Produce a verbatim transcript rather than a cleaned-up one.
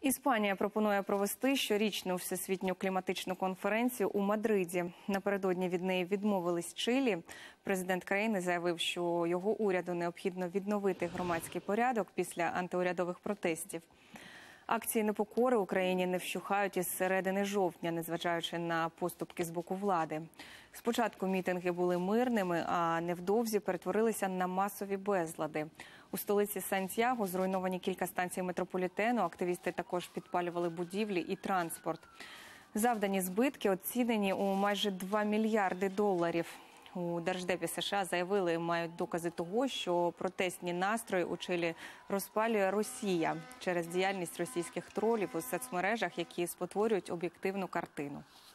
Іспанія пропонує провести щорічну всесвітню кліматичну конференцію у Мадриді. Напередодні від неї відмовились Чилі. Президент країни заявив, що його уряду необхідно відновити громадський порядок після антиурядових протестів. Акції непокори Україні не вщухають із середини жовтня, незважаючи на поступки з боку влади. Спочатку мітинги були мирними, а невдовзі перетворилися на масові безлади. У столиці Сантьяго зруйновані кілька станцій метрополітену, активісти також підпалювали будівлі і транспорт. Завдані збитки оцінені у майже два мільярди доларів. У Держдепі США заявили, мають докази того, що протестні настрої у Чилі розпалює Росія через діяльність російських тролів у соцмережах, які спотворюють об'єктивну картину.